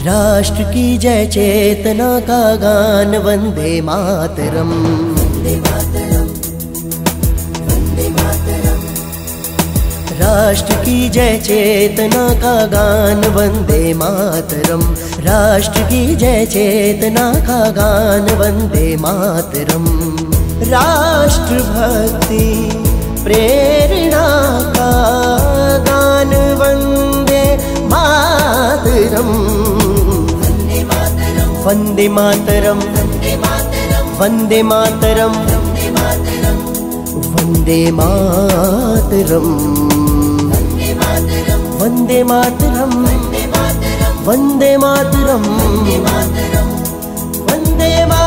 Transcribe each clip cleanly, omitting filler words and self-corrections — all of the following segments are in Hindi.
राष्ट्र की जय चेतना का गान वंदे मातरम। राष्ट्र की जय चेतना का गान वंदे मातरम। राष्ट्र की जय चेतना का गान वंदे मातरम। राष्ट्र भक्ति प्रेरणा का गान वंदे मातरम। वंदे मातरम वंदे मातरम वंदे मातरम वंदे मातरम वंदे मातरम वंदे मातरम।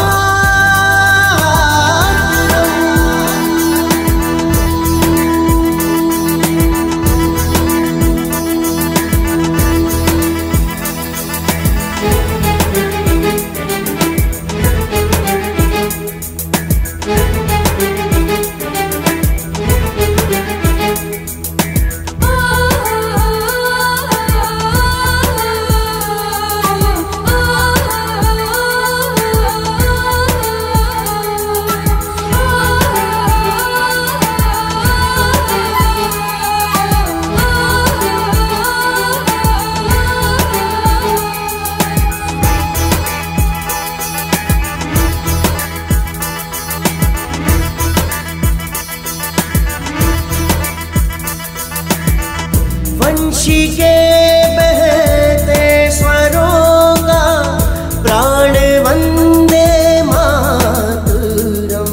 वंशी के बहते स्वरों का प्राण वंदे मातरम।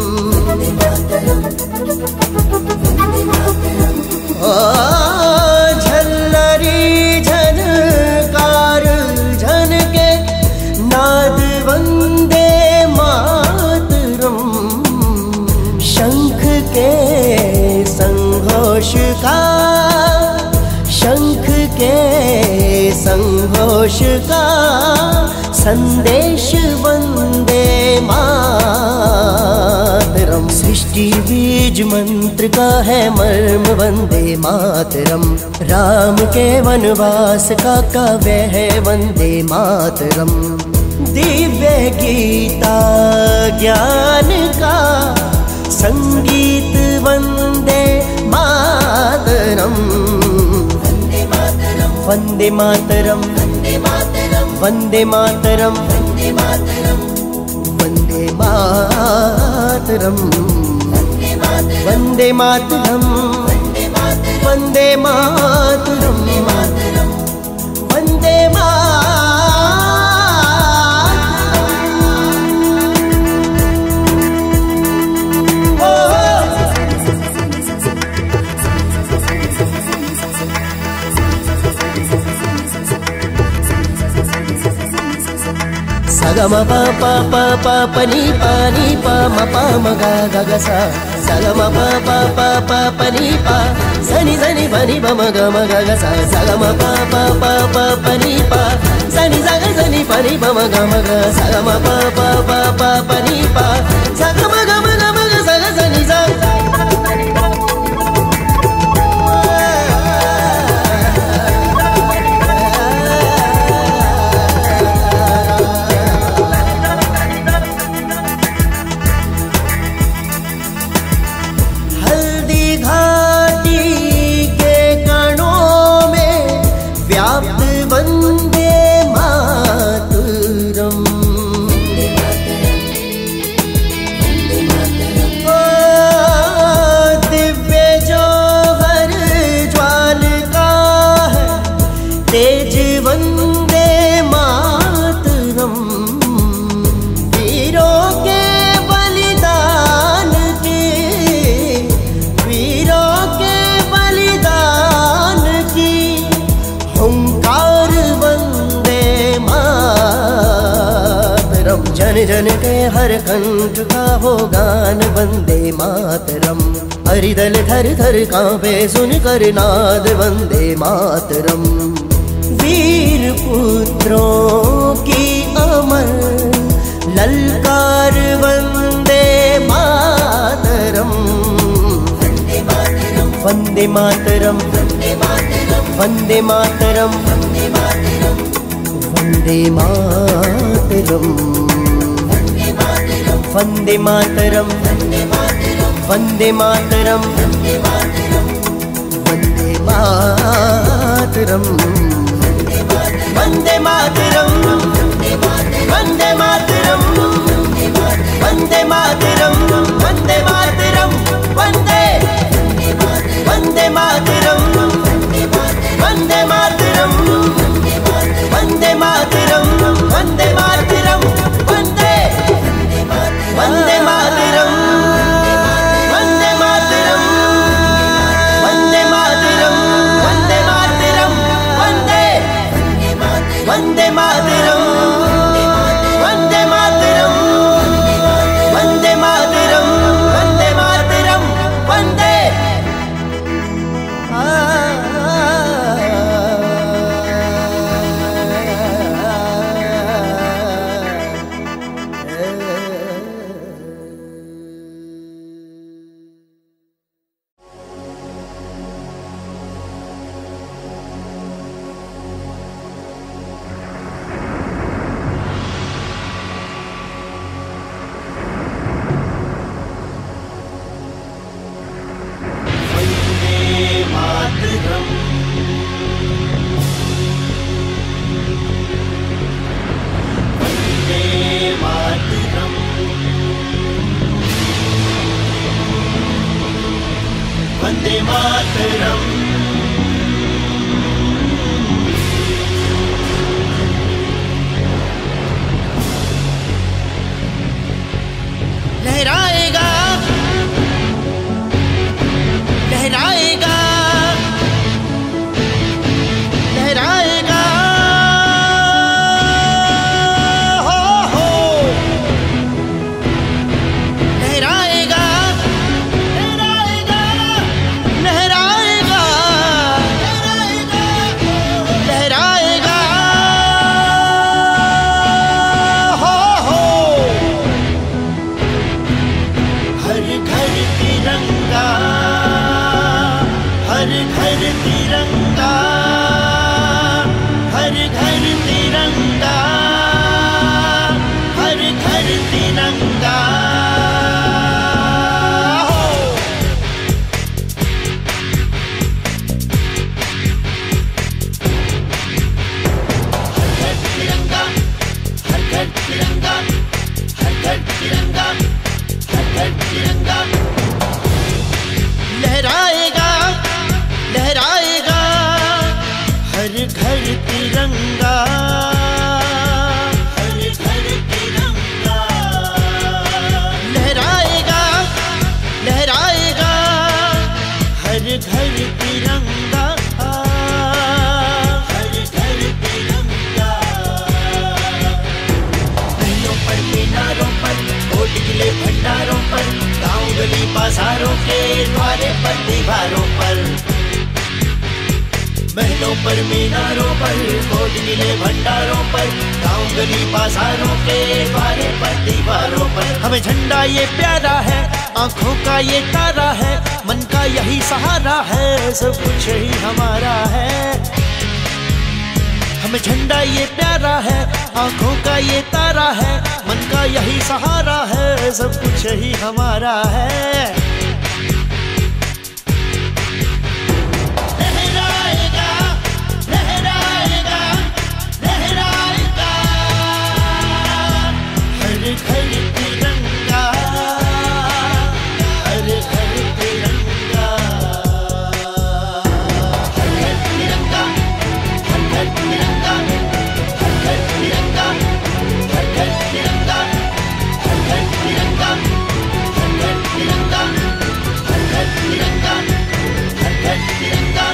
झल्लरी झनकार झन के नाद वंदे मातरम। शंख के संघोष का शंख के संघोष का संदेश वंदे मातरम। सृष्टि बीज मंत्र का है मर्म वंदे मातरम। राम के वनवास का काव्य है वंदे मातरम। दिव्य गीता ज्ञान का संगीत वंदे मातरम। वंदे मातरम वंदे मातरम वंदे मातरम वंदे मातरम वंदे मातरम वंदे सगम प प प प प नी प म प म ग ग ग सा। सगम प प प प प नी प सनि सनि प नि प म ग ग सा। सगम प प प प प नी प सनि स ग सनि प नि प म ग सगम प प प प प नी प सगम ग म ग स ग सनि सा। तेज वंदे मातरम। वीरों के बलिदान की वीरों के बलिदान की हुंकार वंदे मातरम। जन जन के हर कंठ का हो गान वंदे मातरम। हरिदल थर थर कांपे सुनकर नाद वंदे मातरम। वीर पुत्रों की अमर ललकार वंदे मातरम। वंदे मातरम वंदे मातरम वंदे मातरम, वंदे मातरम, वंदे मातरम, वंदे मातरम, वंदे मातरम, वंदे मातरम, वंदे मातरम, वंदे मातरम, वंदे वंदे मातरम, वंदे मातरम, वंदे मातरम, वंदे मातरम, वंदे वंदे मातरम, वंदे मातरम, वंदे मातरम, वंदे मातरम, वंदे वंदे मातरम, वंदे मातरम, वंदे मातरम, वंदे मातरम, वंदे वंदे मातरम। लहराएगा लहराएगा लहराएगा हो लहराएगा लहराएगा लहराएगा लहराएगा हो हर घर तिरंगा, हर घर तिरंगा, हर घर तिरंगा, हर घर तिरंगा हो। हर घर तिरंगा, हर घर तिरंगा, हर घर तिरंगा, हर घर तिरंगा लहराएगा लहराएगा हर घर तिरंगा, हर घर तिरंगा लहराएगा लहराएगा हर घर तिरंगा, हर घर तिरंगा। महलों पर मीनारों पर कोट किले भंडारों पर गांव गली बाजारों के द्वारे पर दीवारों पर, महलों पर मीनारों पर कोट किले भंडारों पर गांव गली बाजारों के द्वारे पर दीवारों पर। हमें झंडा ये प्यारा है, आंखों का ये तारा है, मन का यही सहारा है, सब कुछ ही हमारा है। हमें झंडा ये प्यारा है, आंखों का ये तारा है, मन का यही सहारा है, सब कुछ ही हमारा है। लहराएगा लहराएगा लहराएगा हर घर तिरंगा, हर घर तिरंगा, हर घर तिरंगा, हर घर तिरंगा, हर घर तिरंगा, हर घर तिरंगा, हर घर तिरंगा, हर घर तिरंगा, हर घर तिरंगा, हर घर तिरंगा।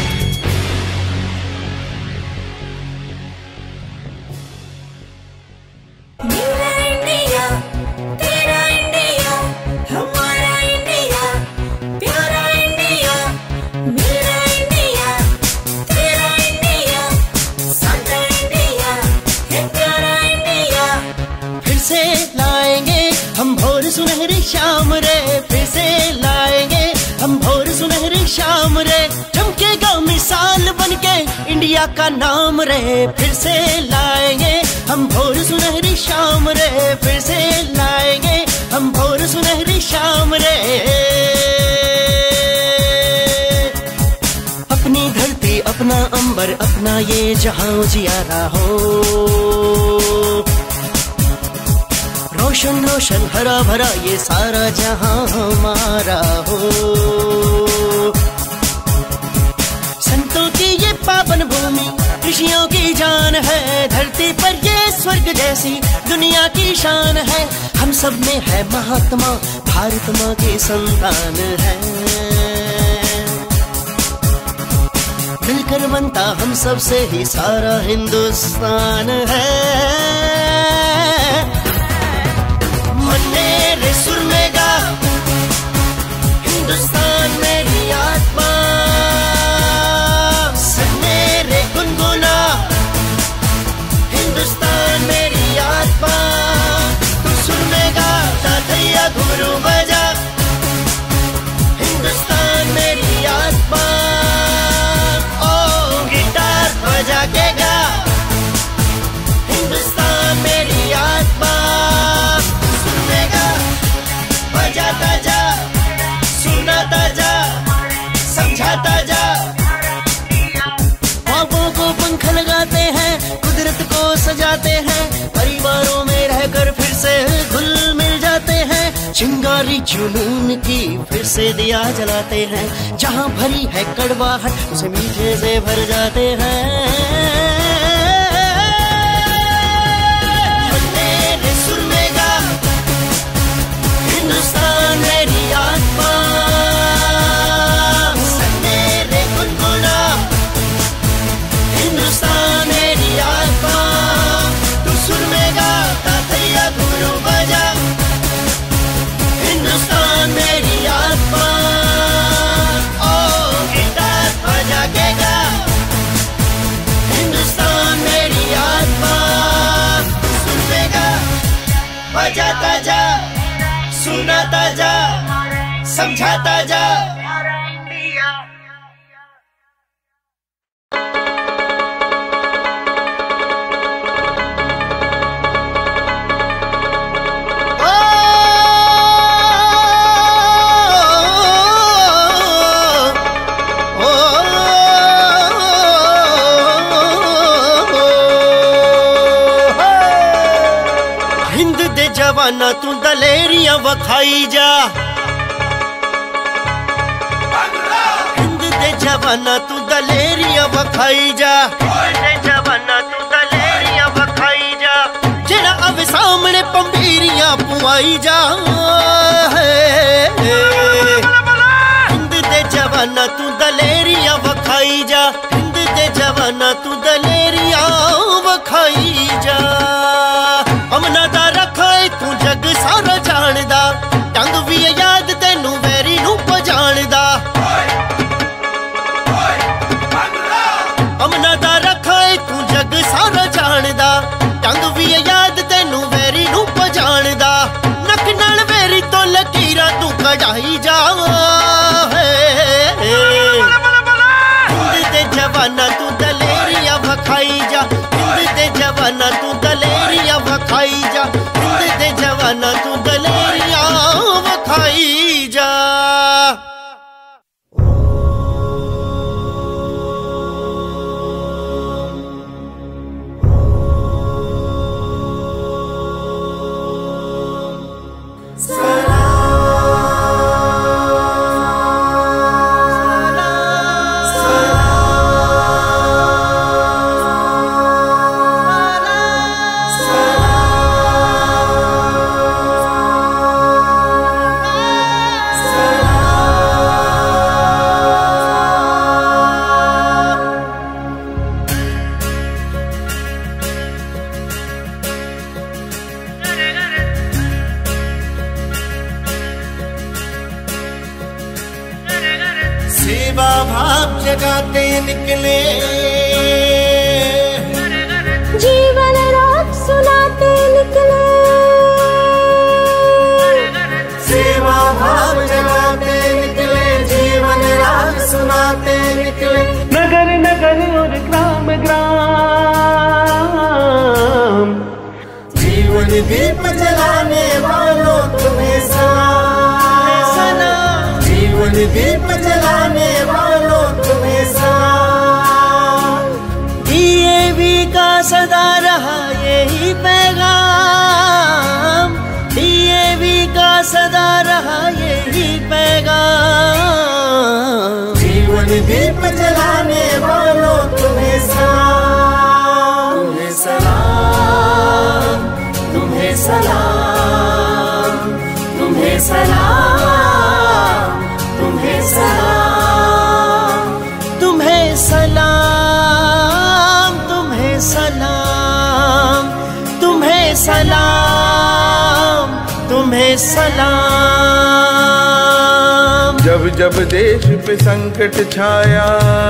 मेरा इंडिया तेरा इंडिया हमारा इंडिया प्यारा इंडिया, मेरा इंडिया तेरा इंडिया सादा इंडिया है प्यारा इंडिया। फिर से लाएंगे हम भोर सुनहरी शाम रे, फिर से लाएंगे हम भोर सुनहरी शाम रे, चमकेगा मिसाल बनके इंडिया का नाम रे फिर से लाएंगे हम भोर सुनहरी शाम रे, फिर से लाएंगे हम भोर सुनहरी शाम रे। अपनी धरती अपना अंबर अपना ये जहां उजियारा हो, रोशन रोशन हरा भरा ये सारा जहां हमारा हो। संतों की ये पावन भूमि ऋषियों की जान है, धरती पर ये स्वर्ग जैसी दुनिया की शान है। हम सब में है महात्मा, भारत माँ की संतान है। मिलकर बनता हम सब से ही सारा हिंदुस्तान है। मन्ने सुर में गा हिंदुस्तान मेरी आत्मा, सन्ने रे गुनगुना हिंदुस्तान मेरी आत्मा। तू सुर में गा ताथैया घुंघरू बजा हिंदुस्तान मेरी आत्मा। ओ गिटार बजा के गा हिंदुस्तान मेरी आत्मा। बजाता जा सुनाता जा समझाता जा। ख्वाबों को पंख लगाते हैं कुदरत को सजाते हैं, परिवारों में रहकर फिर से घुल मिल जाते हैं। चिंगारी जुनून की फिर से दिया जलाते हैं, जहां भरी है कड़वाहट उसे मीठे से भर जाते हैं। हिंदुस्तान मेरी आत्मा, सन्ने रे गुनगुना हिंदुस्तान मेरी आत्मा। तू सुर में गा ताथैया घुंघरू बजा हिंदुस्तान मेरी आत्मा। ओ गिटार बजा के गा हिंदुस्तान मेरी आत्मा। सुर में गा बजाता जा सुनाता जा समझाता जा। हिंद दे जवाना तू दलेरियां वखाई जा, हिंद दे जवाना तू दलेरियां वखाई जा, जवाना तू दलेरियां वखाई जा। जेड़ा अब सामने पंबीरियां पुआई जा, हिंद दे जवाना तू दलेरियां वखाई जा, हिंद दे जवाना तू दलेरियां वखाई जा। अमना दा रखा तू जग सारा जानदा, टंग भी याद तेनू वैरी नू पजाणदा। अमना दा रखा तू जग सारा जानदा, टंग भी याद तेनू वैरी नू पजाणदा। नक नाल वेरी तो लकीरा तू कढ़ाई जा, हिंद दे जवाना तू दलेरियां वखाई जा, हिंद दे जवाना तू दलेरियां वखाई जा, हिंद दे जवाना तू दलेरियां वखाई जा। सेवा भाव जगाते निकले, जीवन राग सुनाते निकले। सेवा भाव जगाते निकले, जीवन राग सुनाते निकले। नगर नगर और ग्राम ग्राम। जीवन दीप जलाने वालों तुम्हें सलाम, जीवन दीप जलाने वालों तुम्हें सलाम। डीएवी का सदा रहा यही पैगाम, डीएवी का सदा रहा यही पैगाम। जीवन दीप जलाने वालों तुम्हें सलाम, तुम्हें सलाम, तुम्हें सलाम, तुम्हें सलाम, तुम्हें सलाम, तुम्हें सलाम, तुम्हें सलाम, तुम्हें सलाम, तुम्हें सलाम। जब जब देश पे संकट छाया,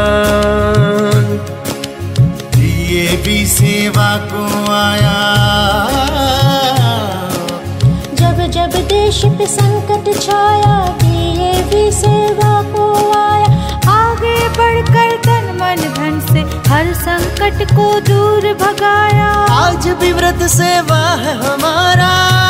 डीएवी सेवा को आया। जब जब देश पे संकट छाया, डीएवी सेवा को आया। आगे बढ़कर तन मन धन से हर संकट को दूर भगाया। आज भी व्रत सेवा है हमारा,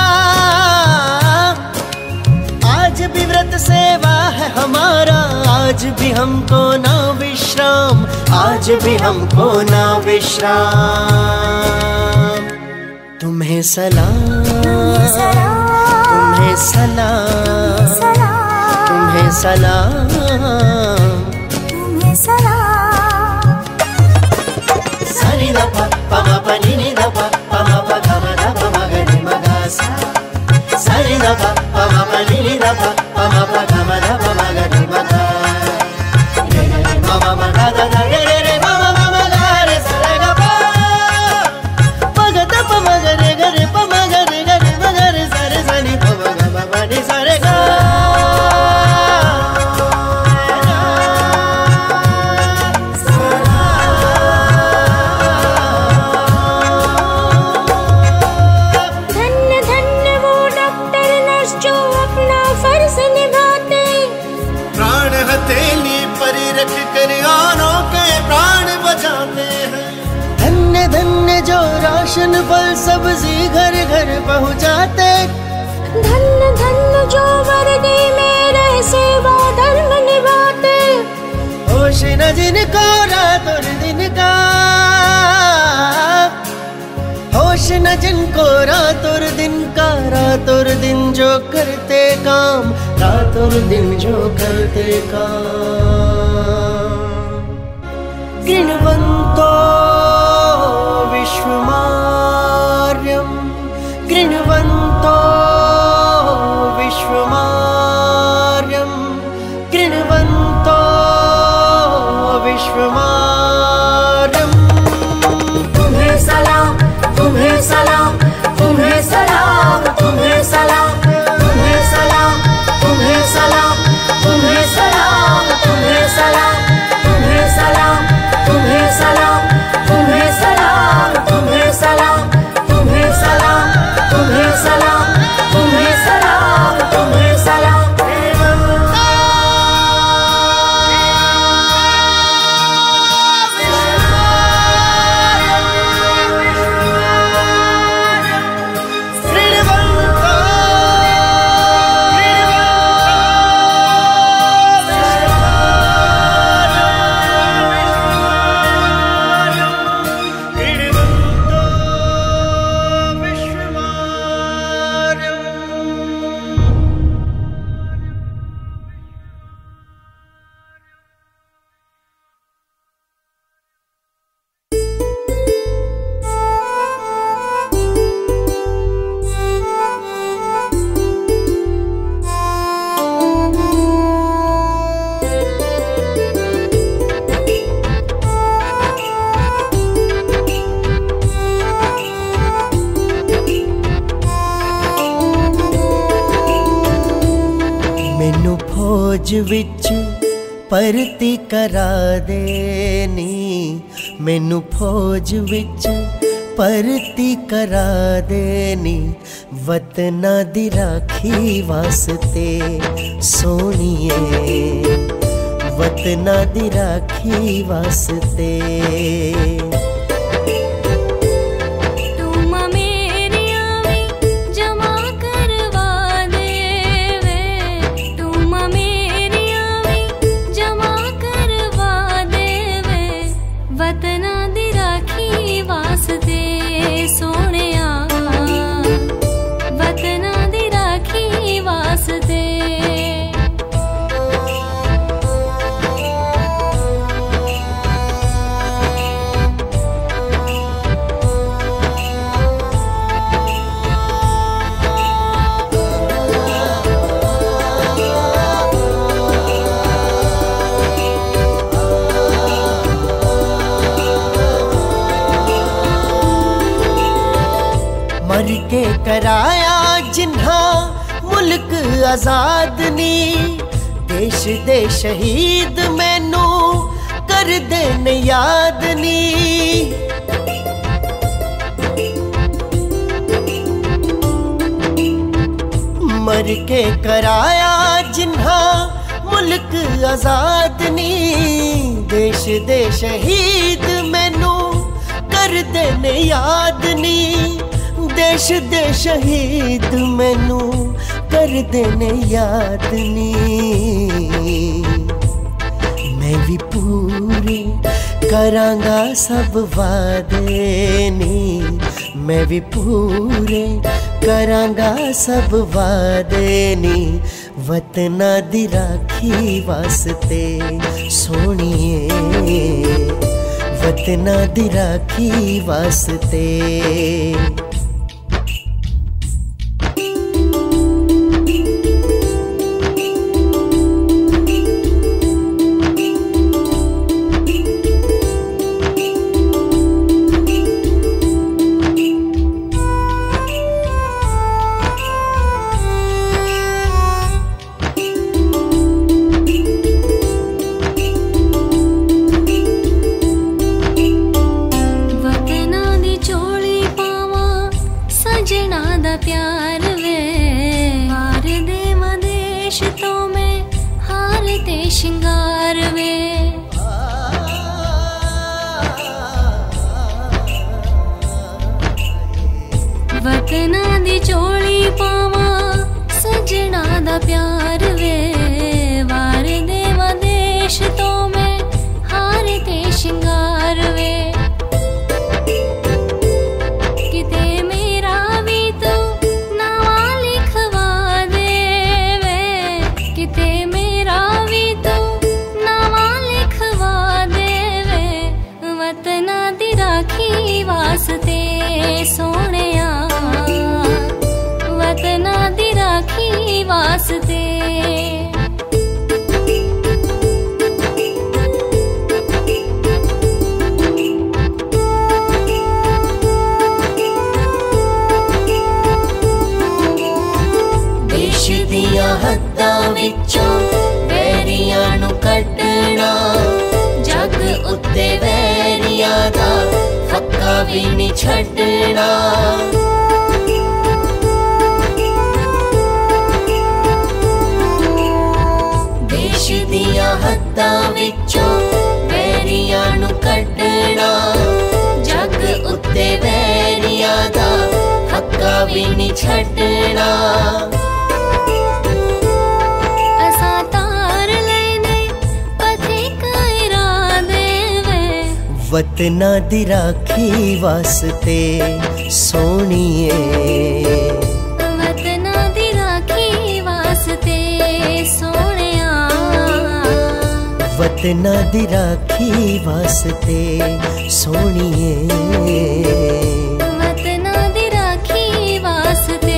आज भी व्रत सेवा है हमारा। आज भी हमको ना विश्राम, आज भी हमको ना विश्राम। तुम्हें सलाम, तुम्हें सलाम, तुम्हें सलाम, तुम्हें सलाम। सनी द प प म प नि नि द प प म प ग म द प म ग नि म ग सा। सनी द प प म प नि नि द प प म प ग म द प म ग नि म ग। रे रे रे म म म ग द द रे रे रे म म म ग रे सा रे ग प। प ग द प म ग रे ग रे प म ग रे ग रे म ग रे सा रे सा नि प म ग म प नि सा रे ग। धन्य जो राशन फल सब्जी घर घर पहुँचाते। धन्य धन्य जो वर्दी मेरे सेवा धर्म निभाते। होश न जिनको रात और दिन का, होश न जिनको रात और दिन का। रात और दिन जो करते काम, रात और दिन जो करते काम। गृणवन्तो विश्वमार्यं, गृणवन्तो विश्वमार्यं, गृणवन्तो विश्वमार्यं। तुम्हें सलाम, तुम्हें सलाम, तुम्हें सलाम, तुम्हें सलाम, तुम्हें सलाम, तुम्हें सलाम, तुम्हें सलाम, तुम्हें सलाम, तुम्हें सलाम, तुम्हें सलाम, तुम्हें सलाम, तुम्हें सलाम, तुम्हें सलाम, तुम्हें सलाम, तुम्हें सलाम, तुम्हें सलाम। फौज विच भर्ती करा देनी, मैनू फौज विच भर्ती करा देनी। वतना दी राखी वास्ते सोनिए, वतना दी राखी वास्ते। मर के कराया जिन्हा मुल्क आजाद नी, देश दे शहीद मैनू कर देन याद नी। मर के कराया जिन्हा मुल्क आजाद नी, देश दे शहीद मैनू कर देन याद नी। देश दे शहीद मैनू कर देने याद नी। मैं भी पूरे करांगा सब वादे नी, मैं भी पूरे करांगा सब वादे नी। वतना दी राखी वास्ते सोनिए, वतना दी राखी वास्ते। वतना दी चोली पावा सजना दा प्यार वे, वार देवा देश तो मैं हार ते शिंगार वे। किते मेरा भी तो नावा लिखवा दे वे, किते मेरा भी तो नावा लिखवा दे वे। वतना दी राखी वास्ते सोनिया, वतना दी राखी वास्ते। देश दियां हद्दां विचों वैरियां नू कड्डना, जग उत्ते वैरियां दा फक्का भी नहीं छड्डना। देश दियां हद्दां विचों वैरियां नू कड्डना, जग उत्ते वैरियां दा फक्का भी नहीं छड्डना। वतना दी राखी वास्ते सोनिए, वतना दी राखी वास्ते सोनिया। वतना दी राखी वास्ते सोनिए, वतना दी राखी वास्ते।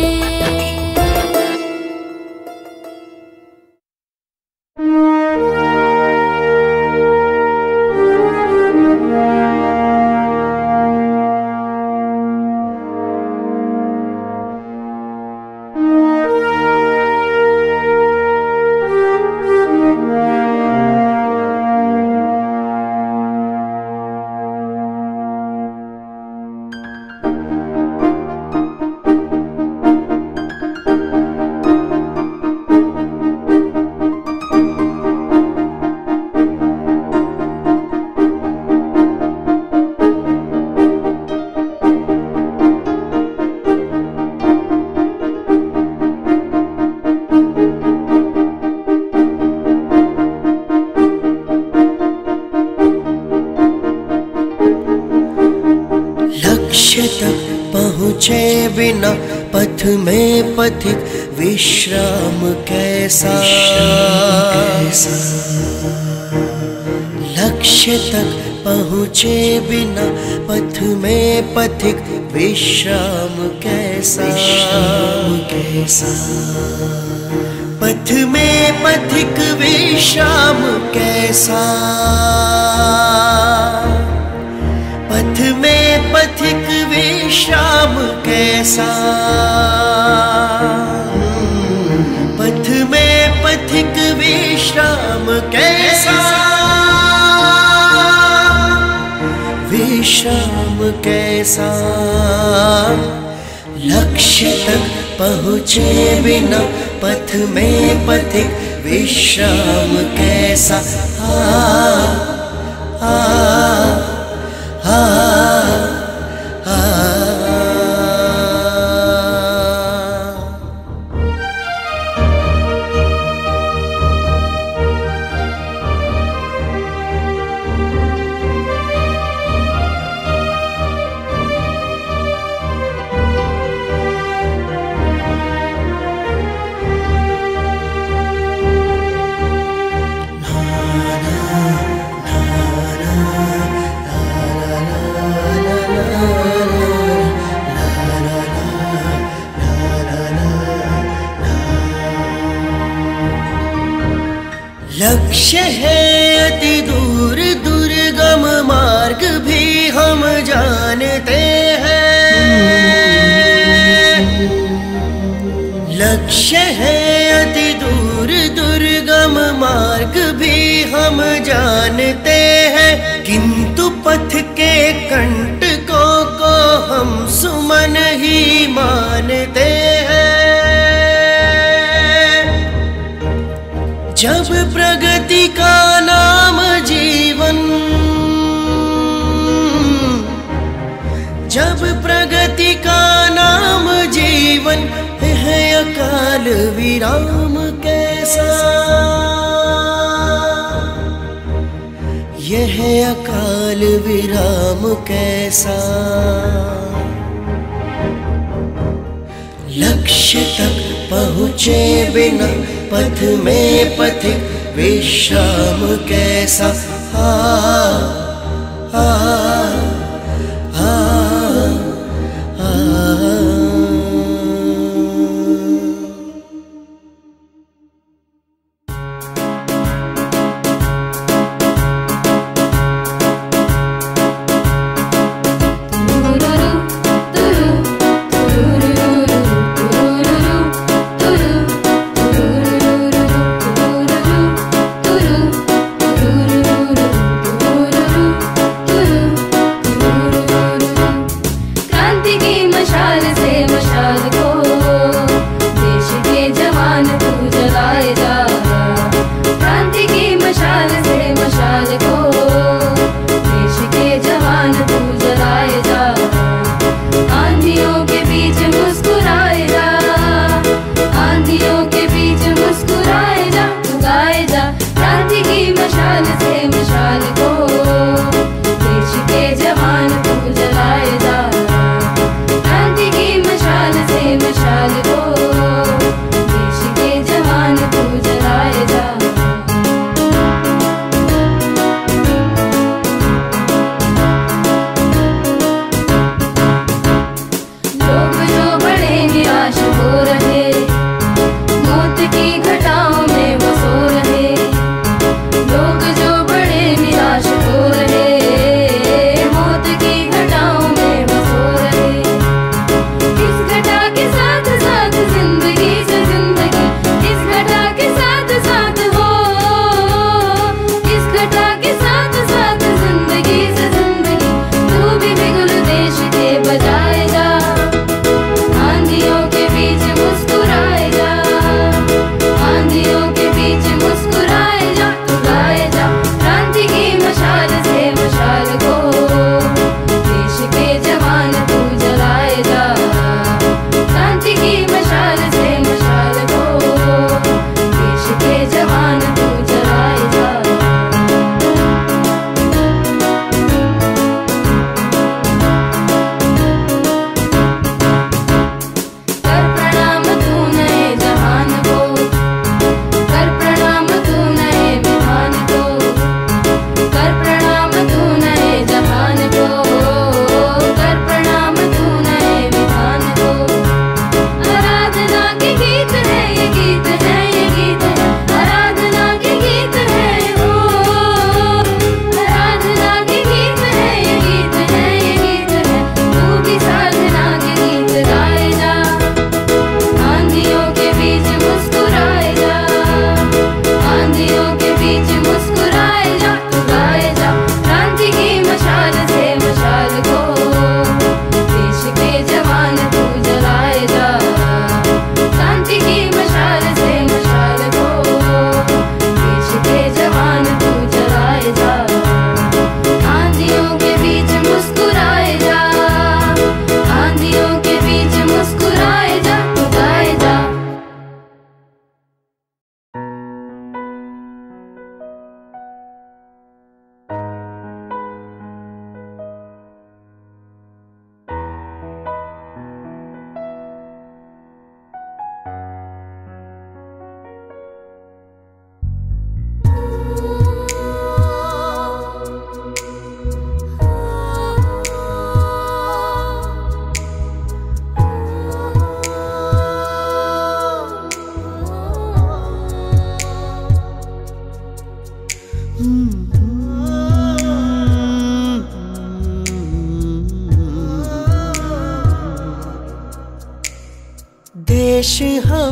बिना पथ में पथिक विश्राम कैसा, लक्ष्य तक पहुँचे बिना पथ में पथिक विश्राम कैसा, पथ में पथिक विश्राम कैसा, पथ में पथिक विश्राम कैसा, पथ में पथिक विश्राम कैसा, विश्राम कैसा, लक्ष्य तक पहुँचे बिना पथ में पथिक विश्राम कैसा। लक्ष्य है अति दूर दुर्गम मार्ग भी हम जानते हैं, लक्ष्य है अति दूर दुर्गम मार्ग भी हम जानते हैं, किंतु पथ के कंटकों को हम सुमन ही मानते हैं। जब प्रगति का नाम जीवन, जब प्रगति का नाम जीवन, है अकाल विराम कैसा, यह अकाल विराम कैसा, लक्ष्य तक पहुँचे बिना पथ में पथिक विश्राम कैसा।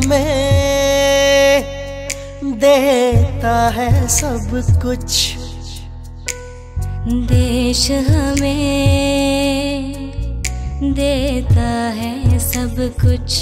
हमें देता है सब कुछ, देश हमें देता है सब कुछ।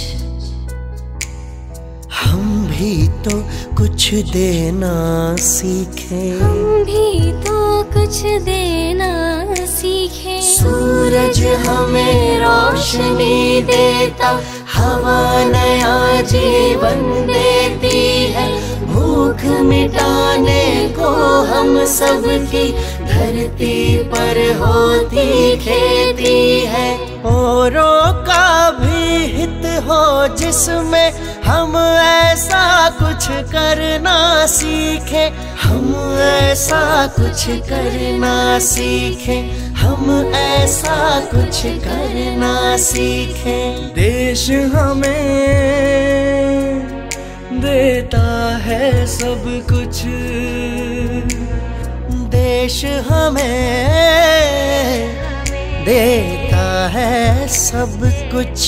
हम भी तो कुछ देना सीखें, हम भी तो कुछ देना सीखें। सूरज हमें रोशनी देता, हवा नया जीवन देती है। भूख मिटाने को हम सबकी धरती पर होती खेती है। औरों का भी हित हो जिसमें हम ऐसा कुछ करना सीखें, हम ऐसा कुछ करना सीखें, हम ऐसा कुछ करना सीखें। देश हमें देता है सब कुछ, देश हमें देता है सब कुछ।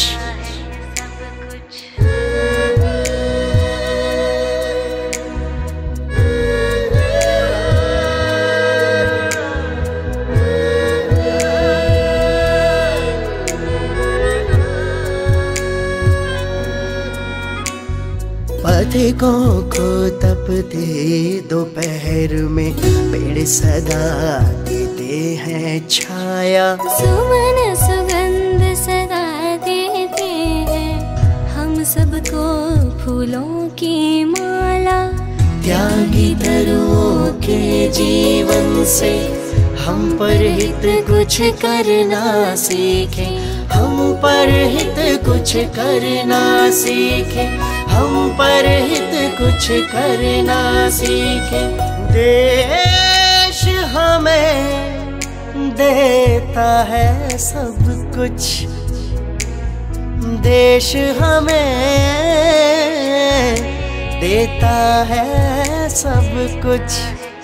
पथिकों को तपते दोपहर में पेड़ सदा देते हैं छाया। सुमन सुगंध सदा देते हैं हम सबको फूलों की माला। त्यागी तरुओं के जीवन से हम पर हित कुछ करना सीखें, हम पर हित कुछ करना सीखें, हम पर हित कुछ करना सीखें। देश हमें देता है सब कुछ, देश हमें देता है सब कुछ।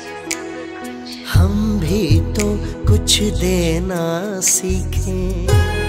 हम भी तो कुछ देना सीखें।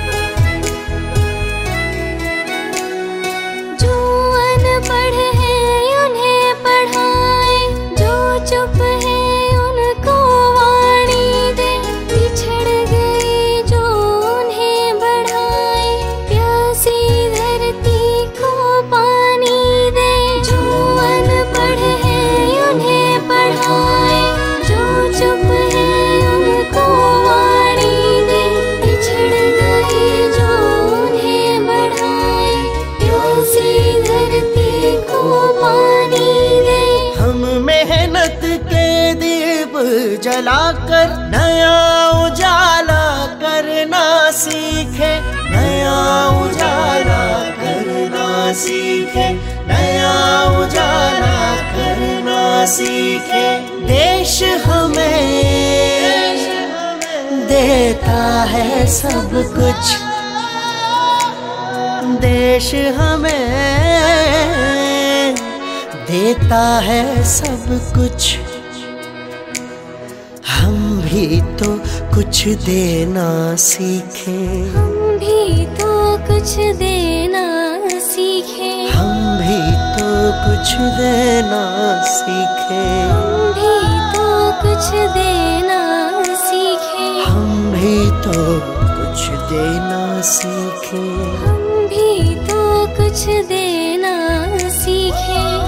जो अनपढ़ है उन्हें पढ़ाए, जो चुप है उनको वाणी दे। बिछड़ गए जो उन्हें बढ़ाए, प्यासी धरती को पानी दे। जो अनपढ़ है उन्हें पढ़ाए, जो चुप है उनको वाणी दे। बिछड़ गए जो उन्हें बढ़ाए, प्यासी धरती को पानी दे। हम मेहनत के दीप जलाकर नया उजाला करना सीखे, नया उजाला करना सीखे, नया उजाला करना सीखे। देश हमें देता है सब कुछ, देश हमें देता है सब कुछ। हम भी तो कुछ देना सीखें, हम भी तो कुछ देना सीखें, हम भी तो कुछ देना सीखें, हम भी तो कुछ देना सीखें, हम भी तो कुछ देना सीखें। हम भी तो कुछ देना सीखें।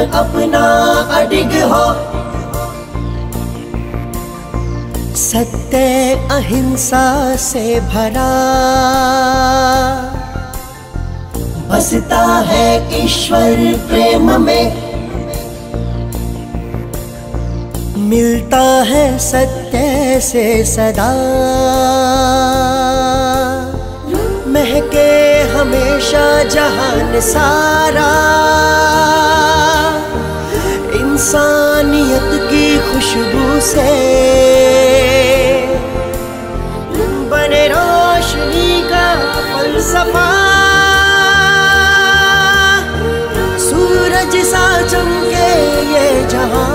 अपना अडिग हो। सत्य अहिंसा से भरा बसता है ईश्वर प्रेम में। मिलता है सत्य से सदा, महके हमेशा जहान सारा। इंसानियत की खुशबू से बने रोशनी का फलसफा। सूरज सा चमके ये जहां।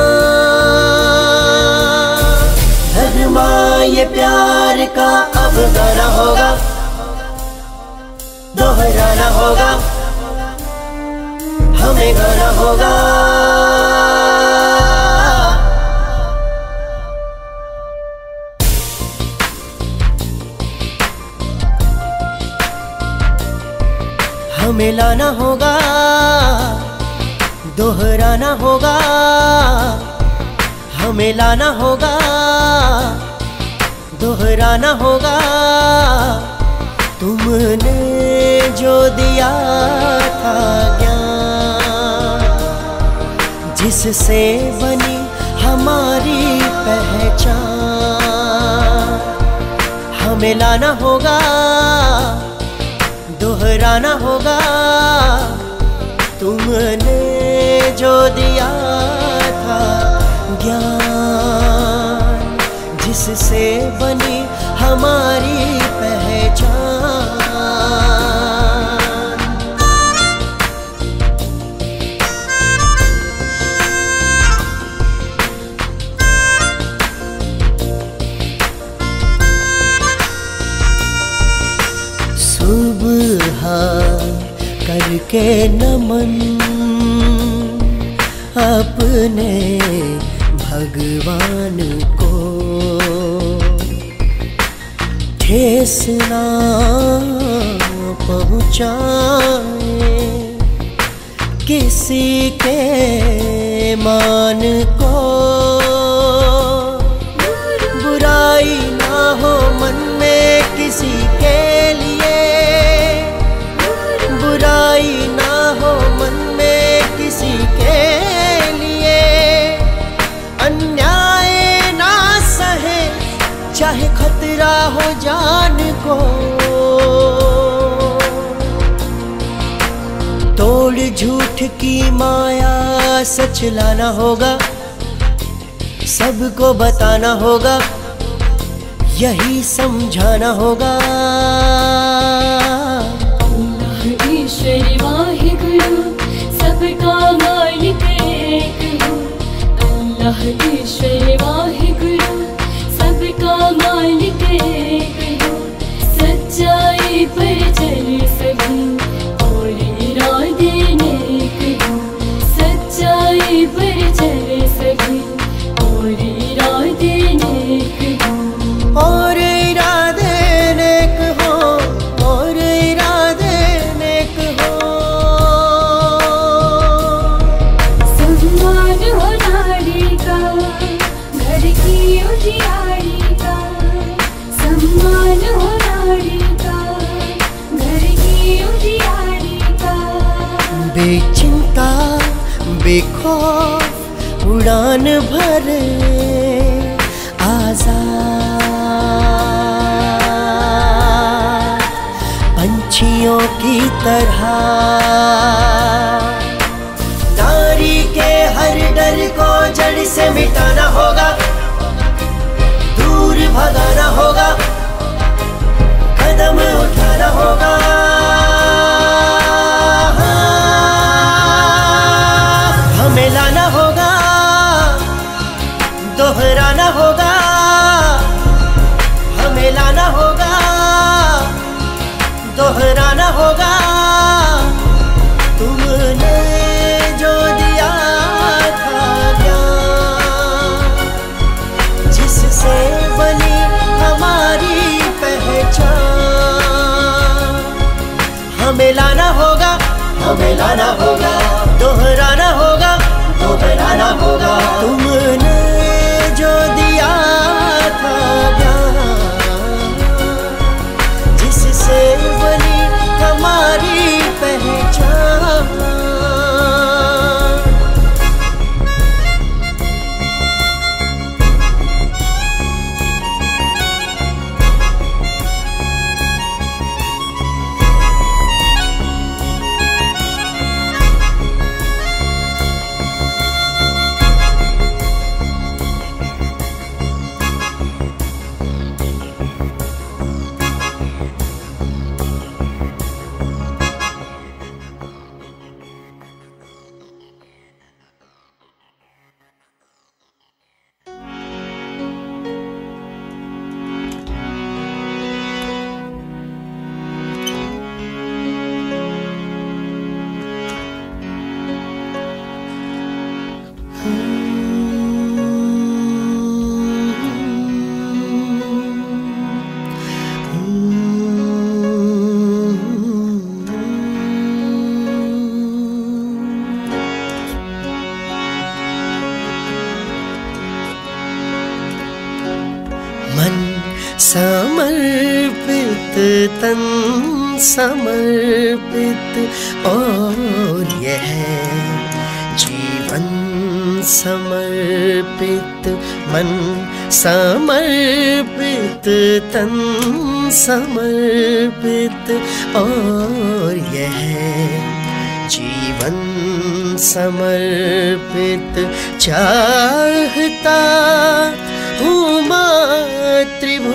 धर्मा ये प्यार का अब गाना होगा, दोहराना होगा, हमें गाना होगा। हमें लाना होगा, दोहराना होगा, हमें लाना होगा, दोहराना होगा। तुमने जो दिया था ज्ञान, जिससे बनी हमारी पहचान। हमें लाना होगा, दोहराना होगा। तुमने जो दिया था ज्ञान, जिससे बनी हमारी पहचान। सुबह करके नमन अपने भगवान को, ठेस ना पहुँचाए किसी के मान को। बुराई ना हो मन में किसी के लिए, बुराई ना हो मन में किसी के लिए। अन्याय ना सहे चाहे खतरा हो जान को। तोड़ झूठ की माया सच लाना होगा, सबको बताना होगा, यही समझाना होगा। ईश्वर वाहिगुरु सबका मालिक एक हो। अल्लाह ईश्वर वाहिगुरु सबका मालिक एक हो। सच्चाई पर चले सभी और इरादे नेक हो। सच्चाई पर चले सभी और इरादे नेक हो। और इरादे नेक हो, और इरादे नेक हो। सम्मान हो नारी का, घर की उजियारी का। सम्मान हो नारी का, घर की उजियारी का। बेचिंता बेखौफ उड़ान भरे आजाद पंछियों की तरह। नारी के हर डर को जड़ से मिटाना होगा, दूर भगाना होगा, कदम उठाना होगा। हमें लाना होगा, दोहराना होगा, हमें लाना होगा, दोहराना होगा। तुमने जो दिया था ज्ञान, जिससे बनी हमारी पहचान। हमें लाना होगा, हमें लाना होगा, दोहराना होगा, जाना होगा। तुमने जो दिया था ज्ञान, जिससे बनी हमारी पहचान। समर्पित तन समर्पित और यह जीवन समर्पित, मन समर्पित तन समर्पित और यह जीवन समर्पित। चाहता हूँ मातृभू,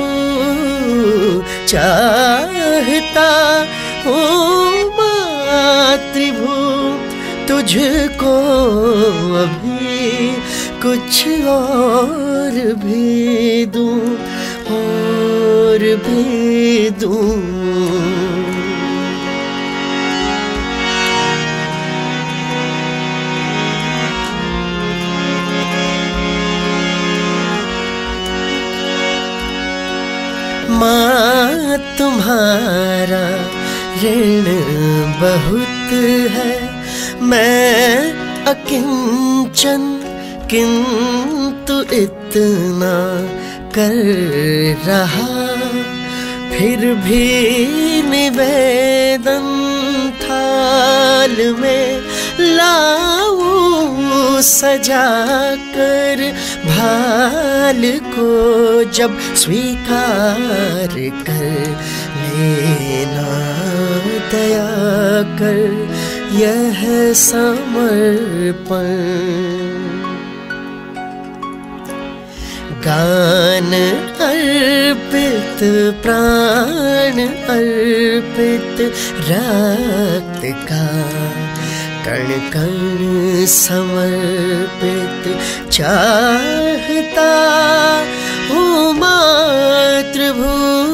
चाहता हूँ मातृभू, तुझको अभी कुछ और भी दूँ, और भी दूँ। माँ तुम्हारा ऋण बहुत है, मैं अकिंचन किंतु इतना कर रहा, फिर भी निवेदन थाल में लाऊं सजा कर, भाल को जब स्वीकार कर लेना दया कर, यह समर्पण। गान अर्पित प्राण अर्पित, रक्त का कण कण समर्पित। चाहता हूँ मातृभू,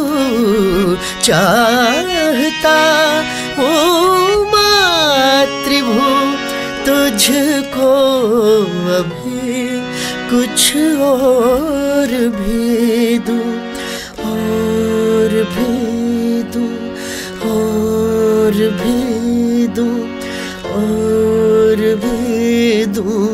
चाहता हूँ मातृभू, तुझको अभी कुछ और भी दूँ, और भी दूँ, और भी दूँ, और भी दूँ।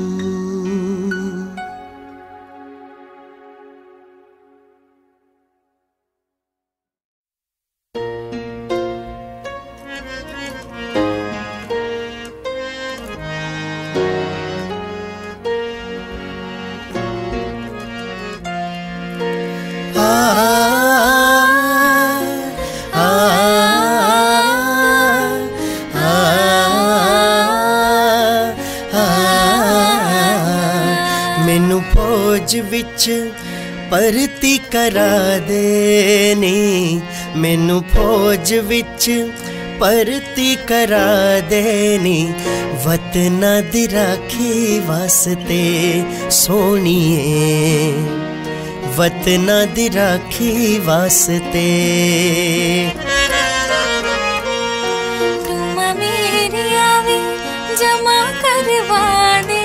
मैनू फौज विच भर्ती करा देनी, मैनू फौज विच भर्ती करा देनी, वतना दी राखी वास्ते सोहणीए, वतना दी राखी वास्ते। तुम मेरी आवी जमा करवा दे,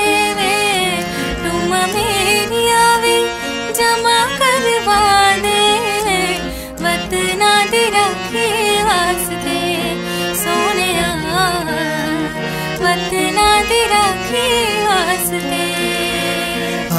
तुम मेरी आवी जमा करवा दे, वतना दी राखी वास्ते सोहणिया, वतना दी राखी वास्ते।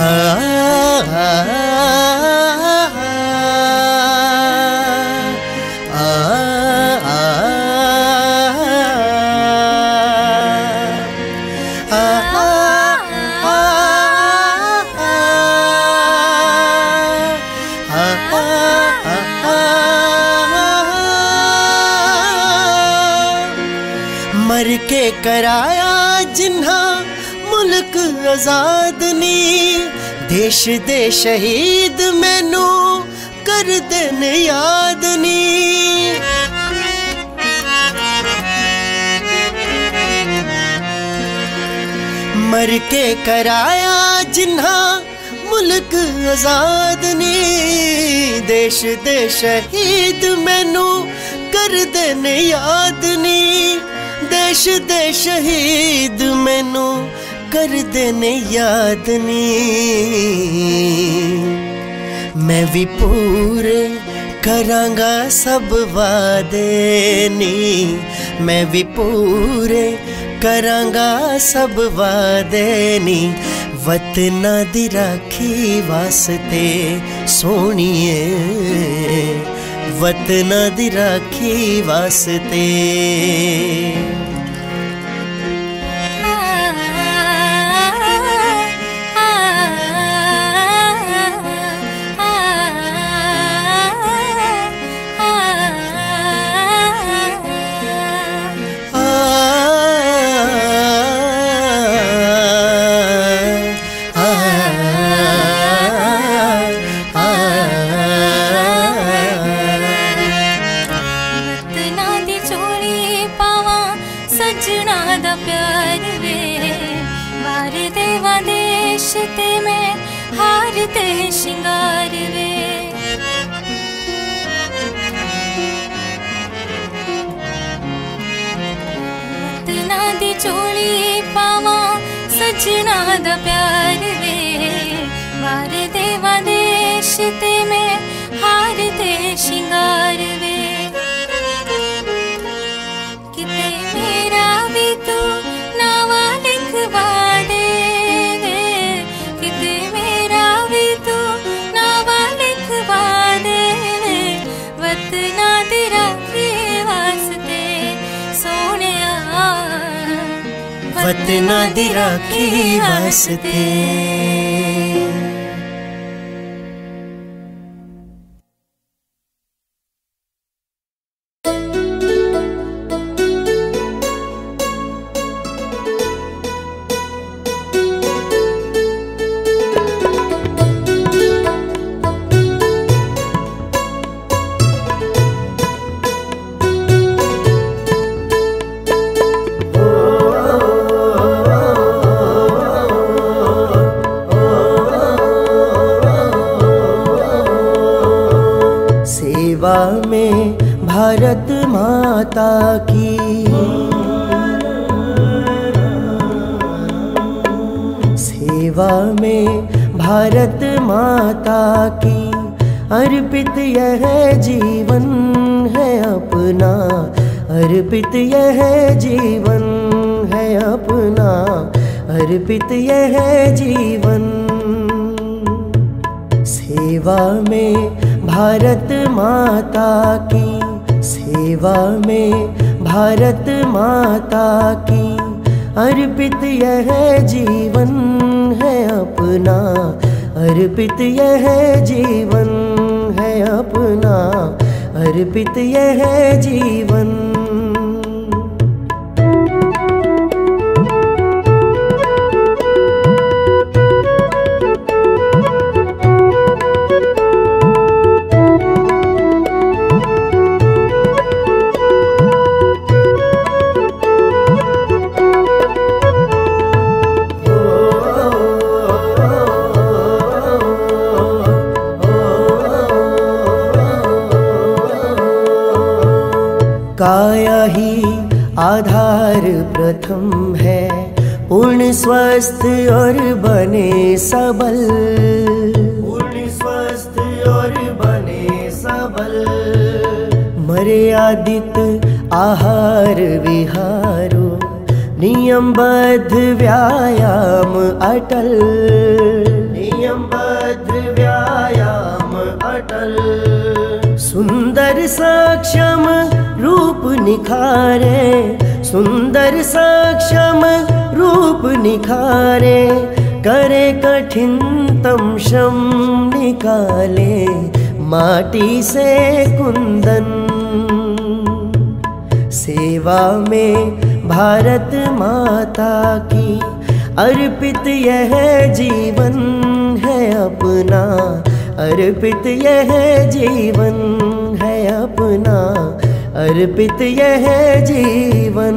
मर के कराया जिन्हा मुल्क आजाद नी, देश दे शहीद मैनू कर देन याद नी। मर के कराया जिन्हा मुल्क आजाद नी, देश दे शहीद मैनू कर देन याद नी। देश दे शहीद मैनू कर देने याद नी। मैं भी पूरे करांगा सब वादे नी, मैं भी पूरे करांगा सब वादे नी। वतना दी राखी वास्ते सोनिए, वतना दी राखी वास्ते। ते मैं हार ते शिंगार वे, वतना दी चोली पावा सजना दा प्यार वे। वार देवा देश ते मैं हार ते शिंगार वे। किते मेरा भी तू नावा लिखवा दे, वतना दी राखी वास्ते। सेवा में भारत माता की, सेवा में भारत माता की अर्पित यह जीवन है अपना, अर्पित यह जीवन है अपना, अर्पित यह जीवन। सेवा में भारत माता की, सेवा में भारत माता की अर्पित यह जीवन है अपना, अर्पित यह जीवन है अपना, अर्पित यह जीवन। काया ही आधार प्रथम है, पूर्ण स्वस्थ और बने सबल, पूर्ण स्वस्थ और बने सबल। मर्यादित आहार विहारो, नियमबद्ध व्यायाम अटल, नियमबद्ध व्यायाम अटल। सुंदर सक्षम रूप निखारे, सुंदर सक्षम रूप निखारे, करे कठिनतम श्रम निकाले माटी से कुंदन। सेवा में भारत माता की अर्पित यह जीवन है अपना, अर्पित यह जीवन है अपना, अर्पित यह जीवन।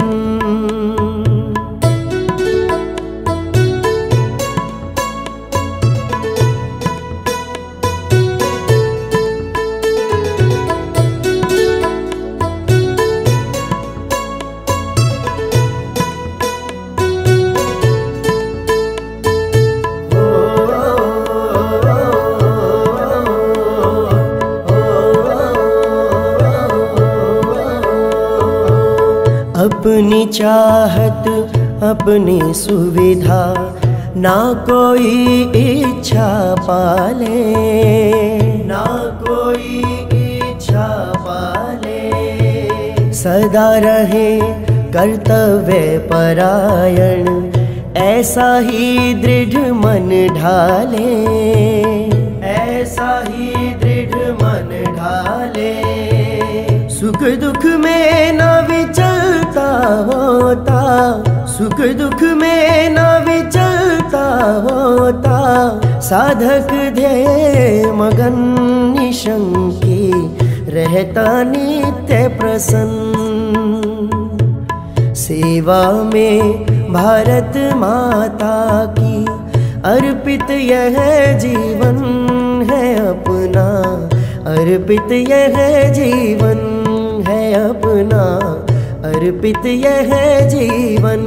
अपनी चाहत अपनी सुविधा, ना कोई इच्छा पाले, ना कोई इच्छा पाले। सदा रहे कर्तव्य परायण, ऐसा ही दृढ़ मन ढाले, ऐसा ही दृढ़ मन ढाले। सुख दुख में न विचलता होता, सुख दुख में न विचलता होता। साधक ध्येय मगन निशंकी, रहता नित्य प्रसन्न। सेवा में भारत माता की अर्पित यह जीवन है अपना, अर्पित यह जीवन है अपना, अर्पित यह जीवन।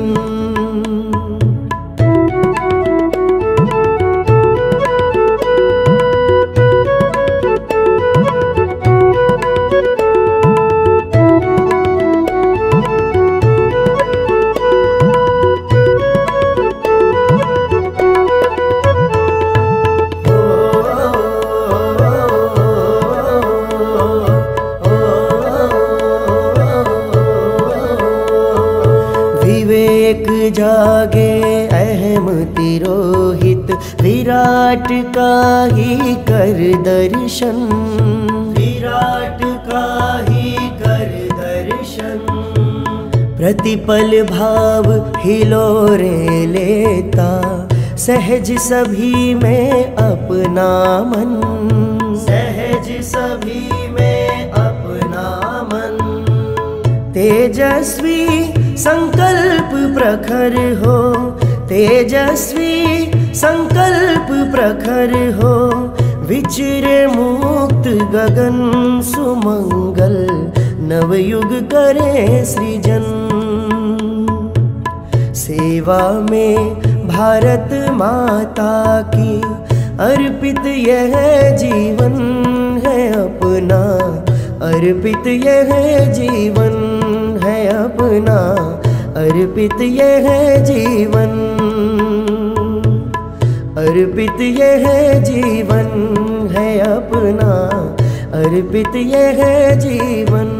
विवेक जागे अहम तिरोहित, विराट का ही कर दर्शन, विराट का ही कर दर्शन। प्रतिपल भाव हिलोरे लेता, सहज सभी में अपना मन, सहज सभी में अपना मन। तेजस्वी संकल्प प्रखर हो, तेजस्वी संकल्प प्रखर हो। विचरे मुक्त गगन सुमंगल, नवयुग करे सृजन। सेवा में भारत माता की अर्पित यह जीवन है अपना, अर्पित यह जीवन है अपना, अर्पित यह जीवन, अर्पित यह जीवन है अपना, अर्पित यह जीवन।